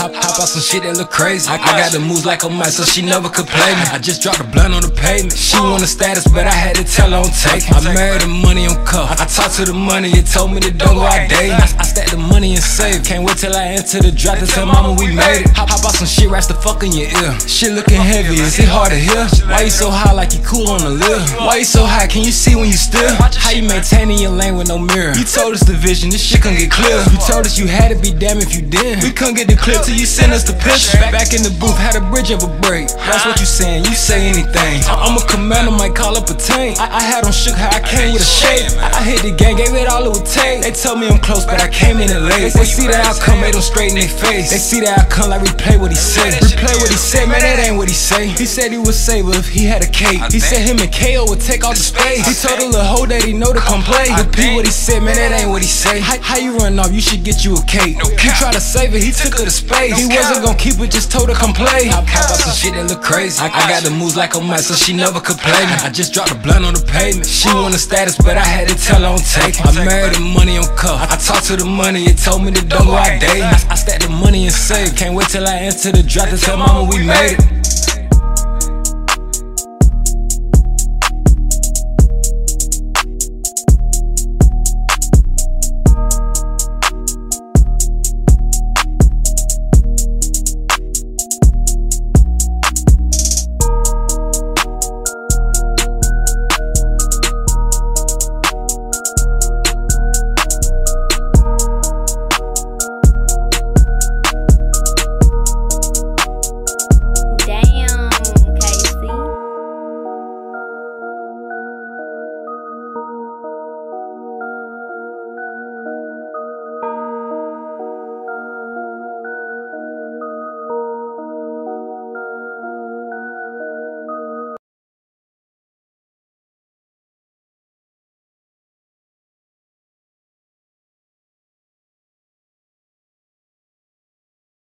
Hop out some shit that look crazy. I got the moves like a mice, so she never could play me. I just dropped a blunt on the pavement. She want a status, but I had to tell her on take. I married the money on cuff. I talked to the money, it told me to don't go out dating. I stacked the money and saved. Can't wait till I enter the drop to tell mama we made it. Hop out some shit, rats the fuck in your ear. Shit looking heavy, is it hard to hear? Why you so high like you cool on the lip? Why you so high, can you see when you still? How you maintaining your lane with no mirror? You told us the vision, this shit couldn't get clear. You told us you had to be damn if you didn't. We couldn't get the clip till you sent us the picture. Back in the booth, had a bridge of a break. That's what you saying, you say anything. I'm a commander, might call up a tank. I had them shook how I came with a shape. I hit the gang, gave it all it would take. They told me I'm close, but I came in it late. They see the outcome, made them straight in their face. They see the outcome, like replay what he said. Replay what he said, man, that ain't what he say. He said he would save her if he had a cake. He said him and KO would take all the space. He told the little hoe that he know to come play. Repeat what he said, man, that ain't what he say. How you run off, you should get you a cake. He tried to save it, he took her to space. He wasn't gonna keep it, just told her come play. Hop out some shit that look crazy. I got the moves like a mice, so she never could play me. I just dropped a blunt on the pavement. She want a status, but I had to tell her on take. I married the money on cuff. I talked to the money, it told me to don't go out dating. I stacked the money and saved. Can't wait till I enter the drop to tell mama we made it.